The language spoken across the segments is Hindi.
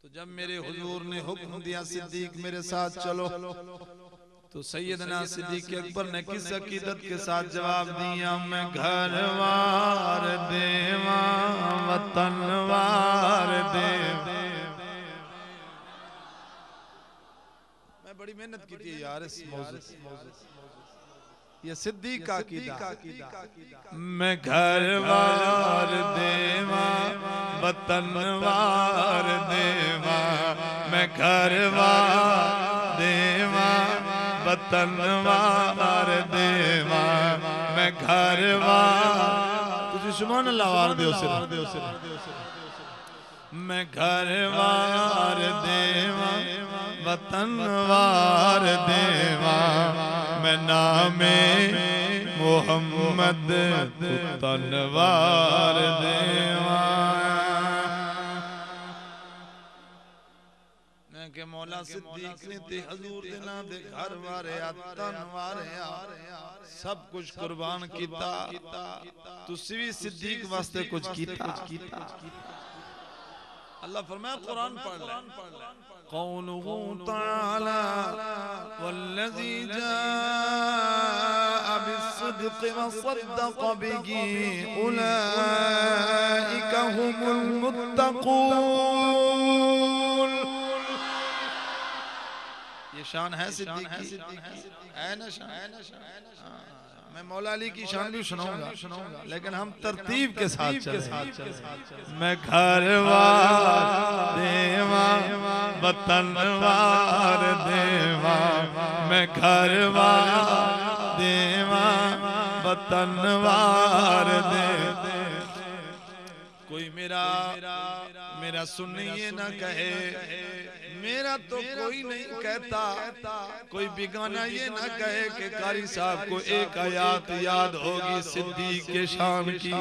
तो जब मेरे हुजूर ने हुक्म दिया सिद्दीक मेरे साथ चलो, तो सैयदना सिद्दीक अकबर ने किस अकीदत के साथ जवाब दिया, मैं घरवार देवा वतनवार देवा। मैं बड़ी मेहनत की थी यार इस मौजू, ये सिद्दीक का अकीदा। मैं घरवार देवा वतनवार देवा, मैं घरवार देवा वतनवार देवा, मैं घरवार तुझे सुभान अल्लाह वार दे मैं घरवार देवा वतनवार देवा, मैं नामे मोहम्मद तनवार देवा। मैं के मौला सिद्दीक ने ते हजूर दे नाम दे घर वारे तन वारे सब कुछ कुर्बान कीता, तुसी भी सिद्दीक वास्ते कुछ कीता। अल्लाह फरमाया कुरान पढ़ ले, क़ौलुहु तआला वल्लज़ी जाअ बिस्सिद्क़ि वसद्दक़ बिही उलाइका हुमुल मुत्तक़ून। ये शान है सिद्दीक की, है ना शान। मैं मौला अली की शान भी सुनाऊंगा, लेकिन हम तरतीब के साथ चलें। मैं घरवार देवा वतनवार देवा, मैं घरवार देवा वतनवार देवा। कोई मेरा सुन्नी ये ना कहे मेरा तो कोई नहीं कहता, कोई बिगाना ये ना कहे कि कारी साहब को एक आयत याद होगी सिद्दीक के शान की।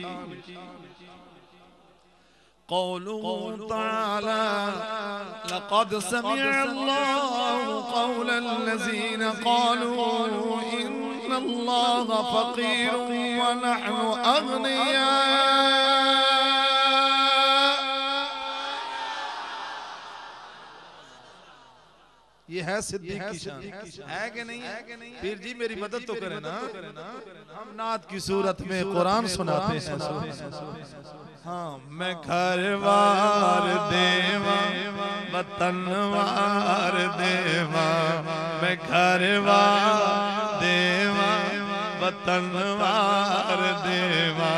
क़ौलुहु तआला लक़द समिअल्लाहु क़ौलल्लज़ीना क़ालू इन्नल्लाहा फ़क़ीरुन व नहनु अग़निया। ये है सिद्दीक की शान, है कि नहीं है? पीर जी मेरी मदद तो करें ना, हम नात की सूरत में कुरान सुनाते हैं। हाँ, मैं घरवार देवा वतनवार देवा, मैं घरवार देवा वतनवार देवा।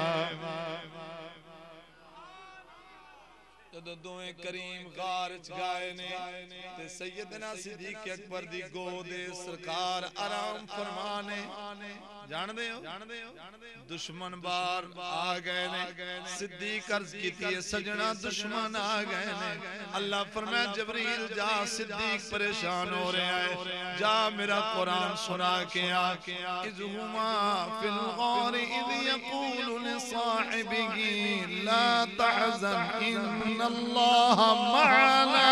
दोए करीम गार गाए ने ते सैयदना सिद्दीक अकबर दी गोदे सरकार आराम फरमाने। जान दे हो दुश्मन बार आ गए ने, सिद्दीक अर्ज कीती है सजना दुश्मन आ गए ने। अल्लाह फरमाया जबरील जा सिद्दीक परेशान हो रहे हैं, जा मेरा कुरान सुना के आ। इज़हुमा फिल गारि इज़ यक़ूलु लिसाहिबिही ला तहज़न इन्नल्लाह मअना।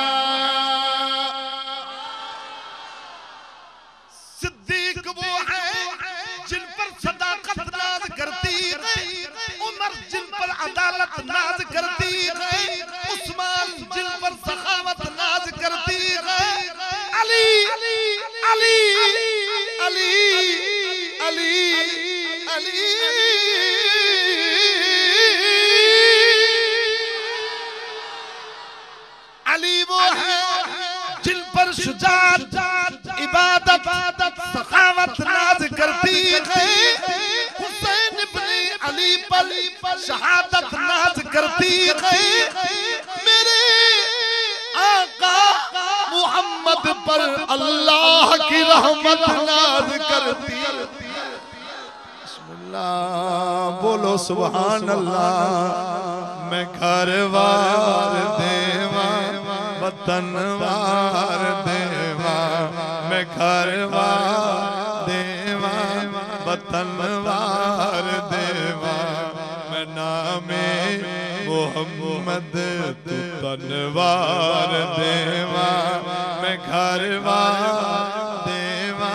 सिद्दीक वो है जिन पर सदाकत नाज करती है, उमर जिन पर अदालत नाज करती है, उस्मान जिन पर सखावत नाज करती है, अली अली अली अली अली अली अली वो है जिन पर शुजाअत इबादत सखावत नाज करती है, हुसैन इब्ने अली पर शहादत नाज करती है, मेरे आका मुहम्मद पर अल्लाह की रहमत नाज करती है। बिस्मिल्लाह बोलो सुभान अल्लाह। मैं घरवार देवा वतनवार देवा, मैं घरवार देवा वतनवार देवा, मैं नामे मोहम्मद तनवार देवा, मैं घरवार देवा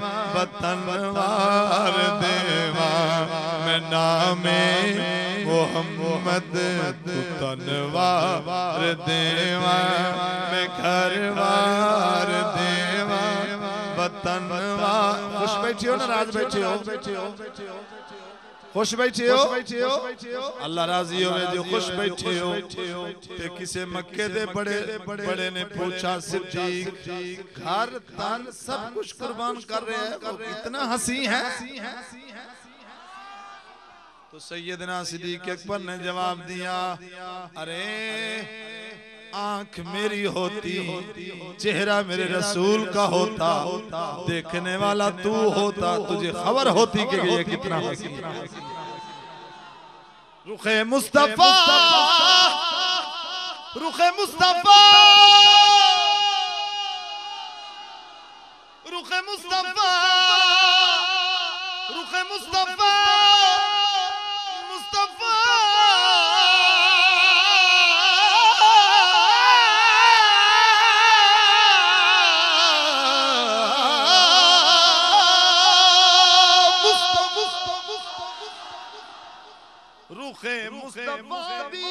वतनवार देवा, मैं नामे मोहम्मद तनवार देवा मैं घर वार देवा वतन वार। खुश बैठे हो ना, राज बैठे हो, खुश बैठे हो, अल्लाह राजी हो जो खुश बैठे हो। ते किसे मक्के दे बड़े बड़े ने पूछा सिद्दीक घर तन सब कुछ कुर्बान कर रहे हैं, इतना हंसी है। तो सैयदना सिद्दीक अकबर ने जवाब दिया, अरे आंख मेरी होती, चेहरा मेरे रसूल का होता, देखने वाला तू होता, तुझे खबर होती कि ये कितना हंसी है। रुखे मुस्तफा, रुखे मुस्तफा, रुखे मुस्तफा, रुखे मुस्तफा, मुस्तफा रुखे मुस्तफा भी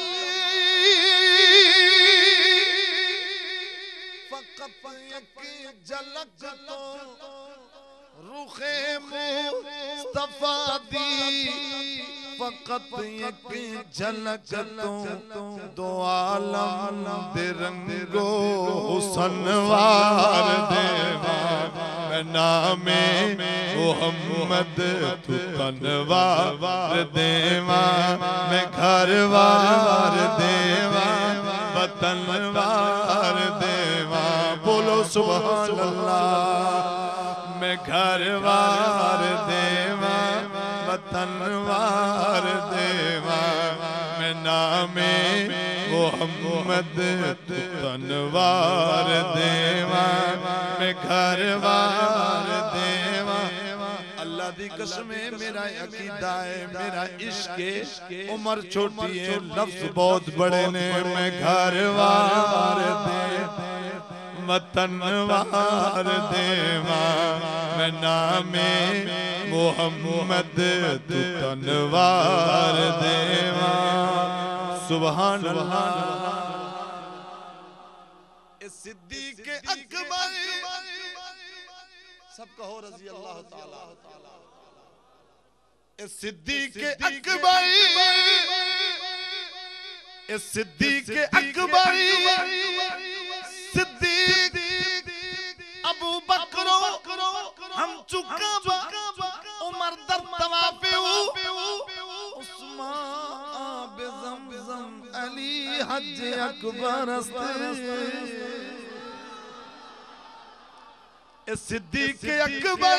फकत एक झलक तो रुखे मुस्तफा दी फकत एक झलक तो दो आलम दे रंगो हुस्न वार देवा मैं नामे मोहम्मद तू तनवार देवा मैं घर वार देवा वतन वार देवा। बोलो सुभान अल्लाह। मैं घर वार देवा वतन वार देवा मैं नामे मोहम्मद तू तनवार देवा मैं घर वार देवा। अल्लाह दी कसम है मेरा अकीदा है, मेरा इश्क है, उम्र छोटी है, लफ्ज बहुत बड़े ने। मैं घर वार देवा वतन वार देवा मैं नामे मोहम्मद तू तनवार देवा। सुभान अल्लाह। इस सिद्दीक अकबर सब कहो रज़ी अल्लाह ताला। इस सिद्दीक अकबर, इस सिद्दीक अकबर, सिद्दीक अबू बकर हम चुका उमर दर तवाफे उस्मान बेज़मज़म अली हज अकबर सिद्दीक अकबर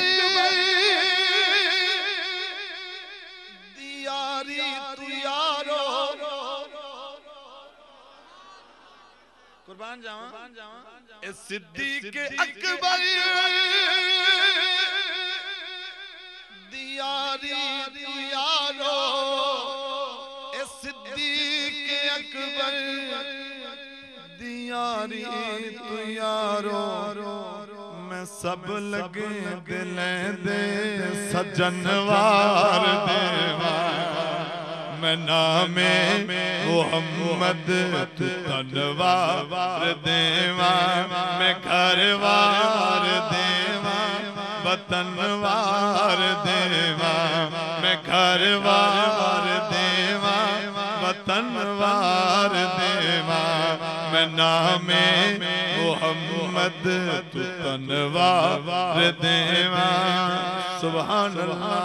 दियारी तू यारो कुर्बान जावा सिद्दीक अकबर दियारी तू यारो सिद्दीक अकबर दियारी तू यारो मैं सब लगे दिले दे सजन वार देवा मैं नामे मोहम्मद तू तनवार देवा मैं घर वार देवा वतन वार देवा मैं घर वार देवा वतन वार देवा मैं नामे मोहम्मद तू तनवार देवा। सुभान अल्लाह।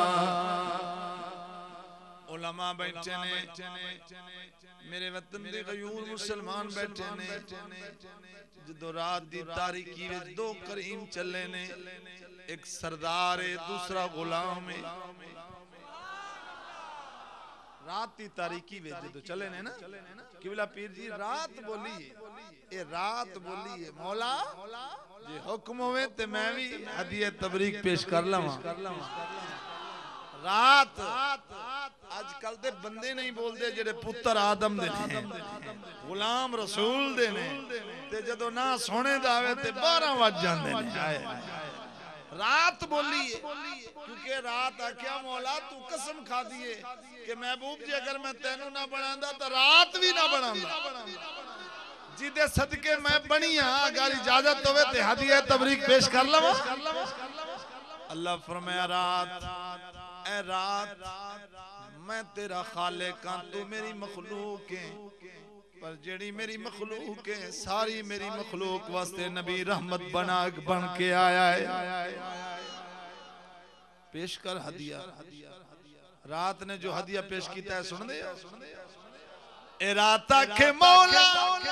उलमा बैठे ने मेरे वतन दे गयूर मुसलमान बैठे ने जो रात दी तारीकी विच दो करीम चले ने एक सरदार है दूसरा गुलाम है। रात की तारीकी वे जो चले ने ना किबला पीर जी रात बोली ये रात बोली है मौला जे हुक्म होवे ते मैं भी हदिया तबरीक पेश कर लवां। रात आजकल दे बंदे नहीं बोलते जेड़े पुत्र आदम दे ने गुलाम रसूल दे ने ते जदों ना सोने जावे ते 12 बज जांदे ने। रात बोली है क्योंकि रात आख्या मौला तू कसम खा दिए कि महबूब जी अगर मैं तेनू ना बनांदा तो रात भी ना बनांदा जिदे सदके मैं बनी हां अगर इजाजत होवे ते हदिया तबरीक पेश कर लवा। अल्लाह फरमाया रात ए रात मैं तेरा खालिक हां तू मेरी मखलूक है पर जेड़ी मेरी मखलूक है सारी मेरी मखलूक वास्ते नबी रहमत बन के आया है। पेश कर हदिया। रात ने जो हदिया पेश किया है सुन दे। ए रात आखे मौला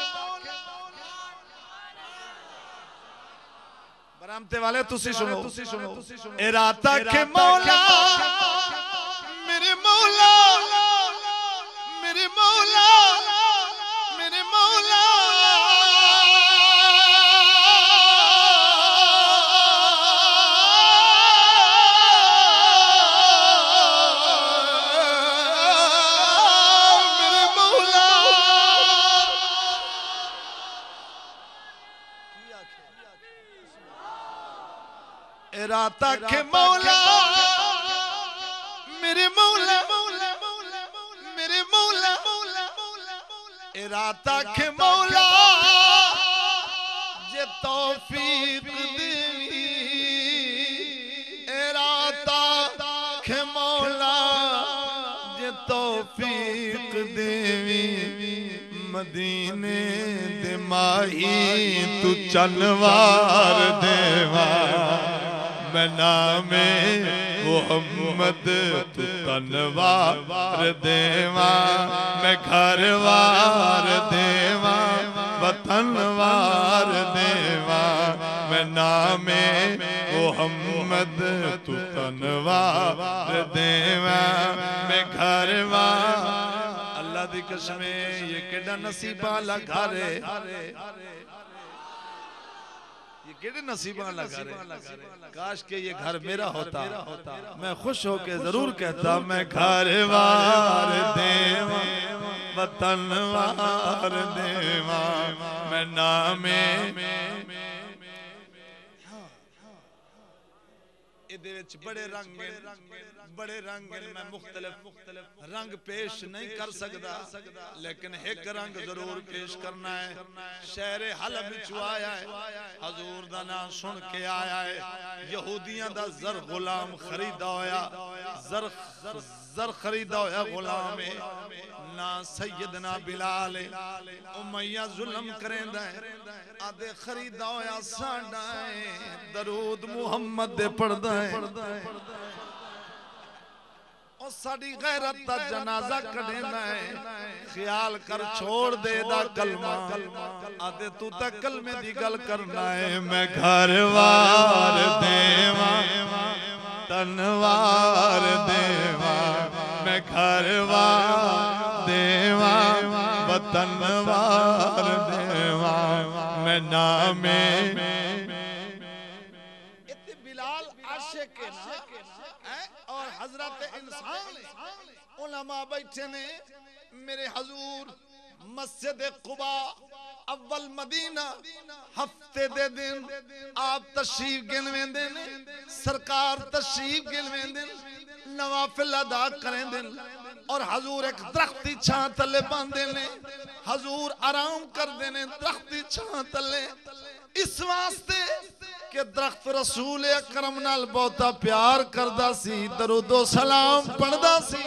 बरामते वाले तुसी सुनो। ए रात आखे मौला मेरे मौला मेरे मौला मेरे मौला मेरे मौला ए रात के मौला मेरे मौला मेरे मौला ए रात के मौला जे तौफीक देवी ए रात के मौला जे तौफीक देवी मदीने दे माही तू चनवार देवा मैं नामे मोहम्मद तू तनवार देवा मैं घरवार देवा वतनवार देवा मैं नामे मोहम्मद तू तनवार देवा मैं घरवार। अल्लाह दी कसम ये केड़ा नसीबा वाला घर है केड़े नसीबा लगा रहे। काश के ये घर मेरा होता मैं खुश होके जरूर कहता मैं घरवार देवा वतनवार देवा मैं नामे बड़े रंग मैं मुख्तलिफ रंग पेश नहीं कर सकता लेकिन एक रंग जरूर पेश करना है। शहर हलब विच आया है हजूर दा नाम सुन के आया है। यहूदियां दा जर गुलाम खरीदा होया जर खरीदा होया गुलाम है ना सैयदना बिलाल उमैया जुल्म करेंदा है आदे खरीदा होया साडा है दरूद मुहम्मद दे पढ़दा है और साडी गैरत दा जनाजा कढेना है। ख्याल कर छोड़ दे दा कलमा आदे तू ता कलमे दी गल करना है। मैं घरवार देवा तनवार देवा मैं घरवार देवा वतनवार देवा मैं नामे बिलाल आशिक है और हजरत इंसान उलमा बैठे ने मेरे हजूर मस्जिद कुबा अव्वल मदीना हफ्ते दे दिन आप तशरीफ गिनवेंदे ने सरकार तशरीफ गिनवेंदे नवाफिल अदा करेंदे और हजूर एक दरख्ती छां तले बांधे ने हजूर आराम करदे ने दरख्ती छां तले इस वास्ते कि दरख्त रसूल अकरम नाल बहुता प्यार करदा सी दरूदो सलाम पढ़दा सी।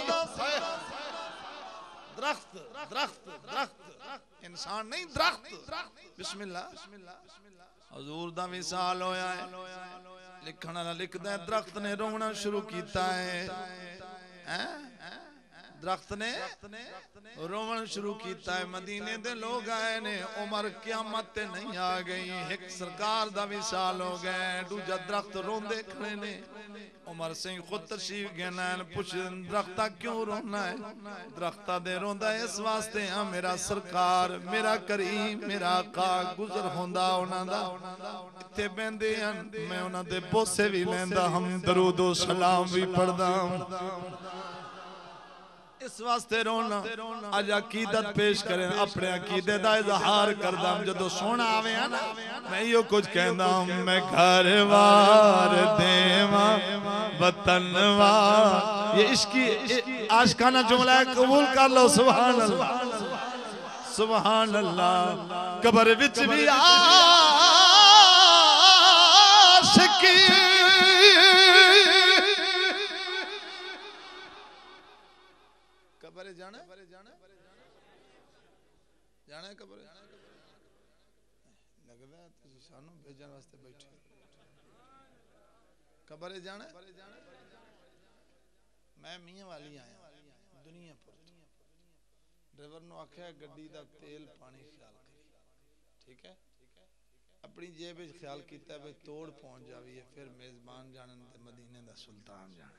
दरख्त दरख्त दरख्त इंसान नहीं दरख्त। बिस्मिल्लाह हजूर दा विसाल होया है लिखण वाला लिखदा है दरख्त ने रोना शुरू कीता है दरख्त ने रोवन शुरू किया है। मदीने दे लोग आए ने उमर क़यामत ते नहीं आ गई एक सरकार दा विसाल हो गए दूजा दरख्त रोंदे खड़े ने उमर सिंह खुद तशरीफ गया पुछ दरख्ता क्यों रोना है दरख्ता दे रोंदा इस वास्ते हां मेरा सरकार मेरा करीम मेरा आका गुजर होंदा उन्हां दा इत्थे बहंदे हन मैं उन्हां दे बोसे भी लैंदा हम दरूद ओ सलाम भी पढ़दा इस वास्ते रोना अज अकीदत पेश करें अपने अकीदे दा इजहार करदा जदों सोना आवे ना मैं यो कुछ कहंदा मैं घर वार देवा वतन वार ये इश्की आशिकाना जुमला है कबूल कर लो सुभान अल्लाह सुभान अल्लाह कब्र विच भी आशिकी कब्र जाना जाना है कब्र लगदा है तुसी सानू भेजन वास्ते बैठे कब्र जाना मैं मियां वाली आया दुनिया पर ड्राइवर नु आख्या गड्डी दा तेल पानी ख्याल करी ठीक है अपनी जेब विच ख्याल कीता वे तोड़ पहुंच जावी है फिर मेजबान जानन ते मदीने दा सुल्तान जाने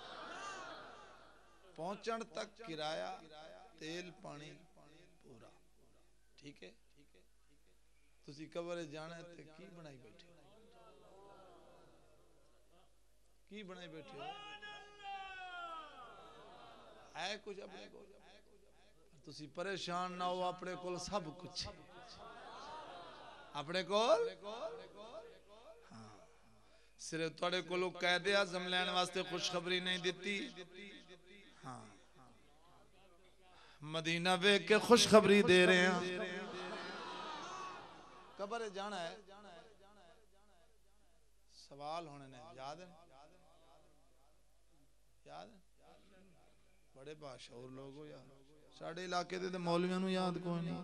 पहुंचण तक किराया तेल पानी पूरा ठीक है तुसी कब्र जाना ते की बनाई बैठे हो है कुछ अपने को तुसी परेशान ना हो अपने कोल सब कुछ अपने कोल हाँ सिर्फ तुहाडे कोलों कायदे आज़म लैण वास्ते खुशखबरी नहीं दिती हाँ मदीना वेख के खुशखबरी दे रहे हैं कब्र जाना है सवाल होने ने याद है बड़े बाशऊर लोग हो यार साडे इलाके दे मौलवियां नु याद कोई नहीं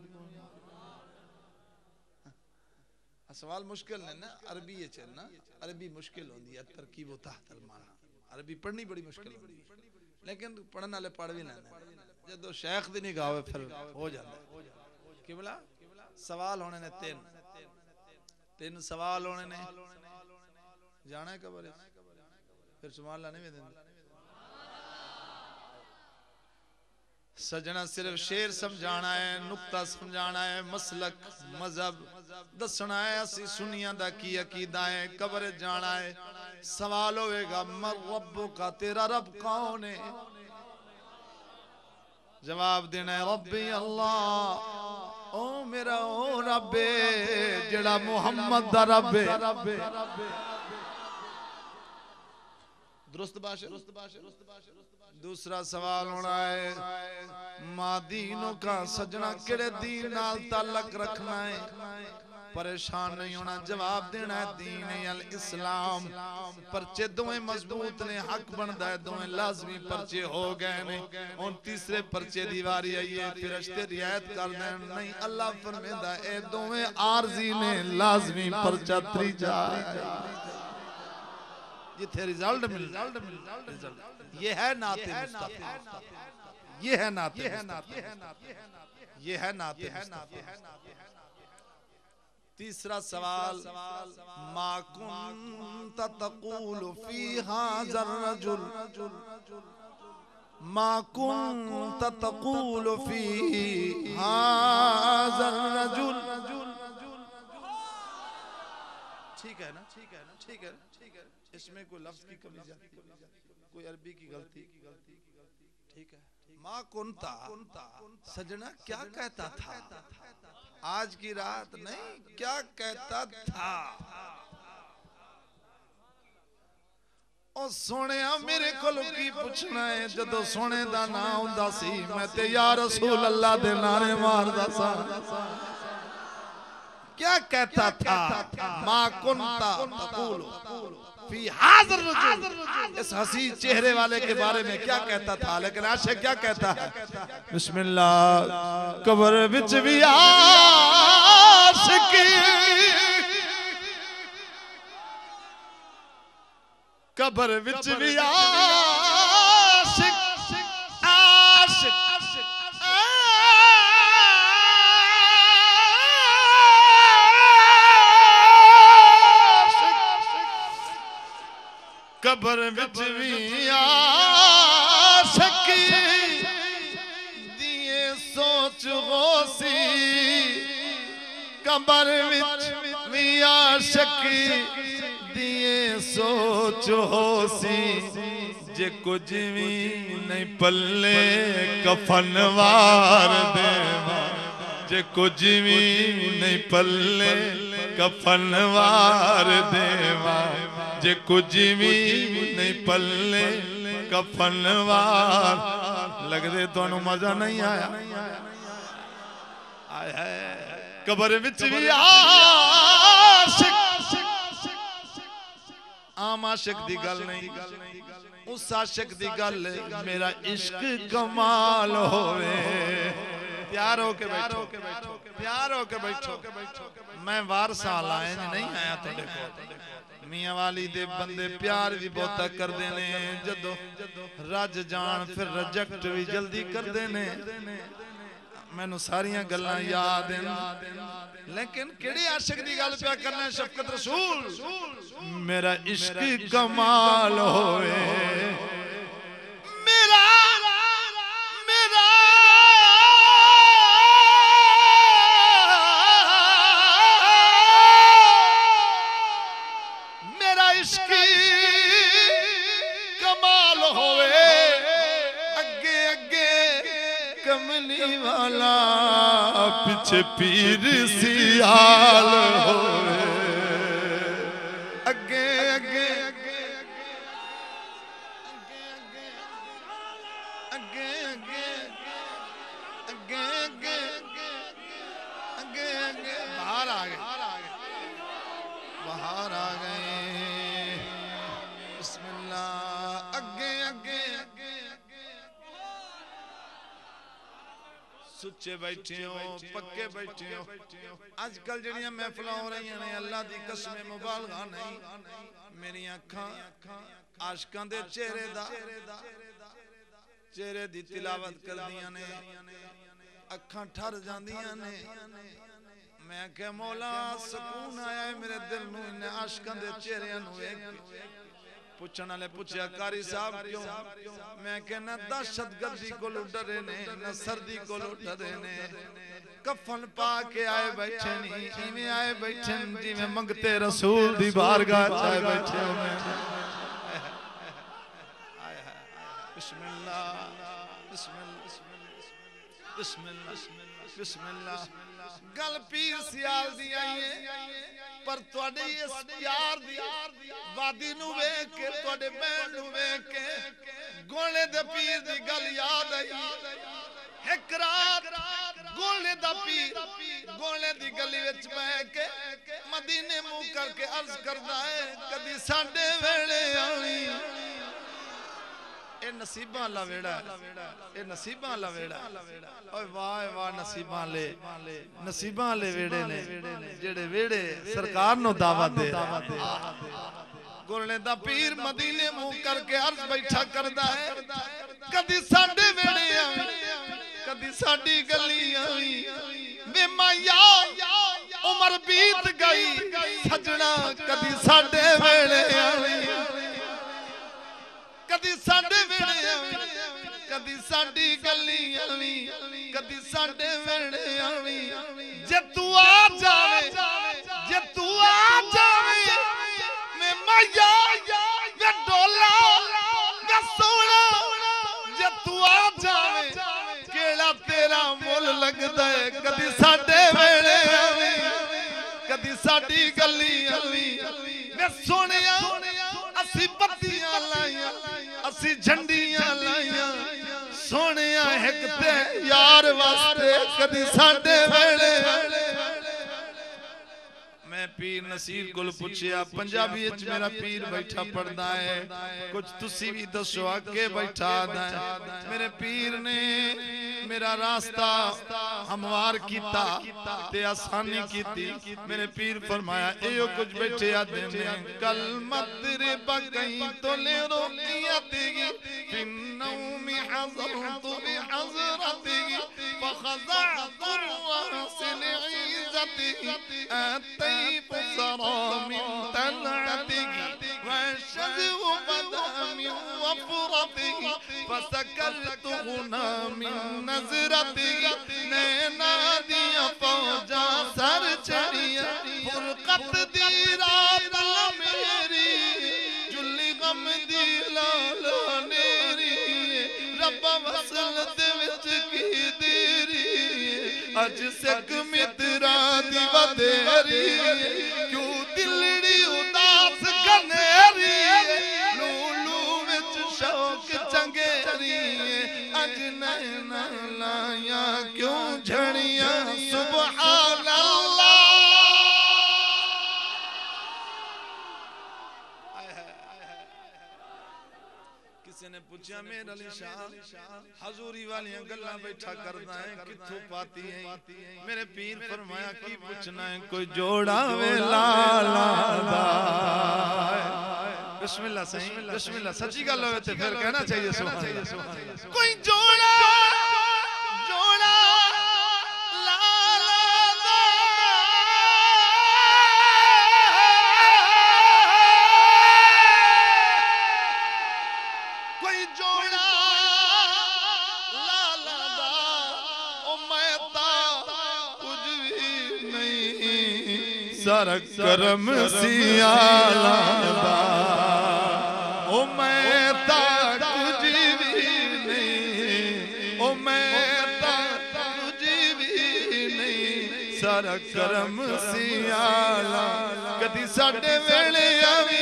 सवाल मुश्किल है ना अरबी है ना अरबी मुश्किल होंदी है तरकीब तहतल माना अरबी पढ़नी बड़ी मुश्किल होंदी है लेकिन पढ़ने वाले पढ़ भी लेंदे जदों शेख दी निगाह होवे फिर हो जांदा कि बोला सवाल होने ने तीन सवाल होने ने जाना है कब्र फिर सवाल लाने भी देंदे सजना सिर्फ शेर समझाना है नुक्ता समझाना है मसलक मजहब दसना है असी सुनिया दा की अकीदा है कब्र जाना है सवाल होएगा मर रब्बुका तेरा रब कौन है जवाब देना है रब्बी अल्लाह ओ मेरा ओ रब्बे जेड़ा मुहम्मद दा रब है दुरुस्त बात दूसरा सवाल होना है मां दीनों का सजना केड़े दीन नाल ताल्लुक रखना है परेशान नहीं होना जवाब देना है दीन अल इस्लाम परचे दोवें मजबूत ने हक बनदा है दोवें लाजमी परचे हो गए ने और तीसरे परचे दी वारी आई है फरिश्ते रियायत कर देन नहीं अल्लाह फरमांदा ए दोवें आरजी ने लाजमी परचा त्रीजा जिथे रिजल्ट मिल ये है नाते मुस्तफा ये है नाते तीसरा सवाल मा कुंत तक़ूलु फी हाज़र रजुल मा कुंत तक़ूलु फी हाज़र रजुल ठीक है ना इसमें कोई लफ्ज की कमी जाती कोई अरबी की गलती ठीक है माँ कुंता सजना क्या कहता था आज की रात नहीं क्या कहता था और सोने मेरे को की पूछना है जदों सोने दा नाम हुंदा सी मैं ते या रसूल अल्लाह दे नारे मारदा सा क्या कहता था माँ कुंता तक़ूलु फी हाज़र रजुल इस हसी चेहरे वाले के बारे में क्या कहता था लेकिन आशिक क्या कहता है बिस्मिल्लाह कब्र विच भी आशिकी कब्र विच भी आशिक कब्र विच भी आशिकी दिए सोच होसी कब्र विच भी आशिकी दिए सोच होसी जे कुछ भी नहीं पल्ले कफन वार देवा जे कुछ भी नहीं पल्ले कफन वार देवा जे कुछ भी नहीं पल्ले कफन वार लगदे तुहानू मजा नहीं आया आया कबर विच भी आशिक आम आशिक दी गल नहीं उस आशिक दी गल मेरा इश्क कमाल होवे प्यार होके बैठो प्यार होके बैठो मैं वार साल आए नहीं आया तुहाडे कोल मियां वाली दे बंदे प्यार भी बहुता करदे ने जदों रज जान फिर रिजेक्ट भी जल्दी करदे ने मैनू सारियां गल्लां याद हैं लेकिन केड़े आशिक दी गल पे करना शफकत रसूल मेरा इश्क कमाल होवे मेरा मेरा मेरा इश्क कमाल होवे अगे अगे कमली वाला पीछे पीर सियाल होवे अगे अगे अगे अगे अगे अगे अगे अगे बाहर आ गए बाहर आ गए बिस्मिल्लाह अगे अगे सुच्चे बैठे हो पक्के बैठे हो आजकल जड़ियां महफिल हो रही ने अल्लाह दी कसम मुबालगा नहीं मेरी अखां आशिकां दे चेहरे दी तिलावत करदियां ने अखां ठर जांदियां ने मैं कह मौला सुकून आया है मेरे दिल नूं इन आशिकां दे चेहरिਆਂ नूं वेख पूछने वाले पूछया कारी साहब क्यों मैं कहना दहशतगर्दी को डरे ने न सर्दी को डरे ने कफन पा के आए बैठे नहीं इवें आए बैठे जिवें मंगते रसूल दी बारगाह आए बैठे हो बिस्मिल्लाह बिस्मिल्लाह बिस्मिल्लाह बिस्मिल्लाह गल पीर सियाल दी आई है पर तुहाडे इस प्यार दी वादी नू वेख के तुहाडे बैण नू वेख के गोले दे पीर दी गल याद आई एक रात गोले दा पीर गोले दी गली विच बैठ के मदीने मुंह करके अर्ज करदा है कदी साडे वेले आवी ए नसीबां ला वेड़ा ए नसीबां ला वेड़ा ओए वाह वाह नसीबां ले वेड़े ने जेड़े वेड़े सरकार नो दावत दे गोलने दा पीर मदीने मुंह करके अर्ज बैठा करदा है कदी साडे वेड़े आवी कदी साडी गली आवी वे माया उमर बीत गई सजना कदी साडे वेड़े आवी कदी साडे वेड़े आवी कदी साडी गली आवी कदी साडे वेड़े आवी जे तू आ जावे जे तू आ जावे मैं माया वे डोला वे सोना जे तू आ जावे केड़ा तेरा मुल लगदा है कदी साडे वेड़े आवी कदी साडी गली आवी वे सोनिया असी बत्तियां लाइयां असी झंडियां लाइयां सोने एक ते यार वास्ते कदी साडे वेले मैं पीर नसीर कोल पूछया पंजाबी विच मेरा पीर बैठा पढ़दा है कुछ तुसी भी दसो आगे बैठा दा मेरे पीर ने मेरा रास्ता हमवार कीता ते आसानी कीती मेरे पीर फरमाया एयो कुछ बैठे आदे ने कल मदरे बकई तो ले रोकियाती फिन्नौ में हज़रतु बि हज़रती फखज़अत वासिल इज़्ज़ती अतैत सरा मिन तलअती वशज़ बदा मिन वफ़रती फसकरतु गुना मिन नज़रती नैना दिया फौजा सर चढ़िया फुरकत दी रात मेरी जुल्ली गम दी लाल अज सिक मित्रा दी वधेरी क्यों दिलड़ी उदास गनेरी लूलू विच शौक चंगेरी अज नैना लाया क्यों झड़िया सुभान अल्लाह। किसी ने पूछा मेरे अली शाह हजूरी वालियां गल्लां बैठा करदा है किथों पाती है मेरे पीर फरमाया की पूछना है कोई जोड़ा वे लाला दा। बिस्मिल्लाह सही बिस्मिल्लाह सच्ची गल होवे ते फिर कहना चाहिए सुभान अल्लाह। कोई जोड़ा जोड़ा लाला दा कोई जोड़ा लाला दा ओ मैं ता कुछ भी नहीं सारा करम सियाला दा ओ मैं ता कुछ भी नहीं ओ मैं ता कुछ भी नहीं सारा करम सियाला। कदी साडे वेले आवी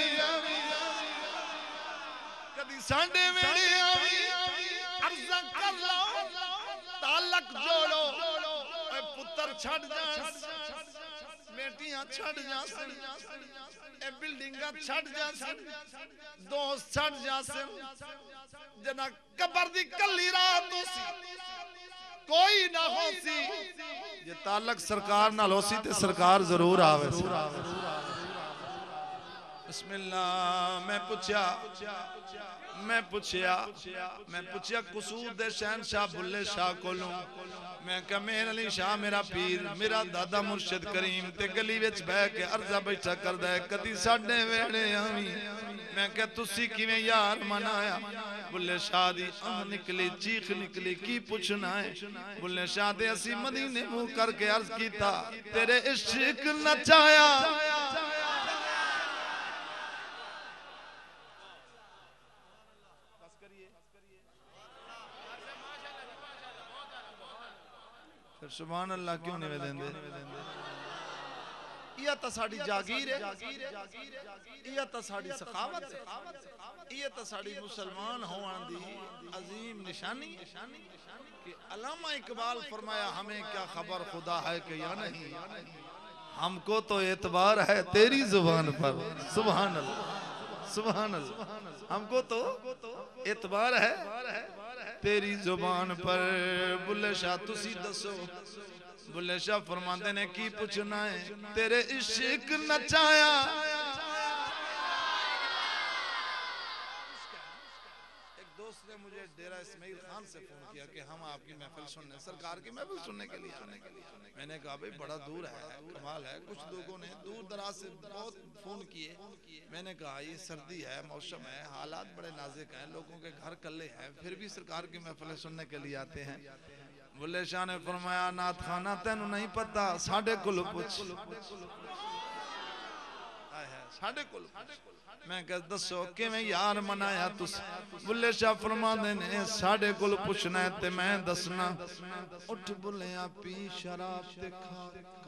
साडे वेले आवी अर्ज़ा कर लो तालक जोड़ो पुत्र छड़ जा बेटियां छड़ जा ए बिल्डिंगा छड़ जा दोस्त छड़ जा जना कबर दी कल्ली रात होसी कोई ना होसी जे तालक सरकार नाल होसी ते सरकार जरूर आवे। बिस्मिल्लाह मैं पूछया कसूर दे शहनशाह बुल्ले शाह कोलों मैं कहा मेरे अली शाह मेरा पीर मेरा दादा मुर्शिद करीम ते गली विच बह के अर्जा बैठा करदा है कदी साडे वेड़े आवी मैं कहा तुसी किवें यार मनाया बुल्ले शाह दी आह निकली चीख निकली की पूछना है बुल्ले शाह दे असी मदीने मुंह करके अर्ज कीता तेरे इश्क नचाया फिर सुभान अल्लाह क्यों नहीं देंदे यह तो साड़ी जागीर है यह तो साड़ी सखावत है यह तो साड़ी मुसलमान होने दी अजीम निशानी कि अल्लामा इकबाल फरमाया हमें क्या खबर खुदा है कि या नहीं हमको तो एतबार है तेरी जुबान पर सुभान अल्लाह हमको तो एतबार है तेरी जुबान पर। बुल्ले शाह तुसी दसो बुल्ले शाह फरमाते ने की पूछना है तेरे इश्क नचाया एक दोस्त ने मुझे डेरा इस्माइल खान से फोन किया कि हम आपकी महफिल सुनने सरकार की महफिल सुनने के लिए आने के लिए मैंने कहा भाई बड़ा दूर है कमाल है कुछ लोगों ने दूर दराज से बहुत फोन किए मैंने कहा ये सर्दी है मौसम है हालात बड़े नाजुक हैं लोगों के घर कल्ले हैं फिर भी सरकार की महफिल सुनने के लिए आते हैं। बुल्ले शाह ने फरमाया नाथ खाना तेनू नहीं पता साढ़े कोल पूछ साढ़े कोल मैं कह दसो किवें यार मनाया तुस बुल्ले शाह फरमांदे ने साढ़े कोल पुछना है ते मैं दसना उठ बुल्लिया पी शराब ते खा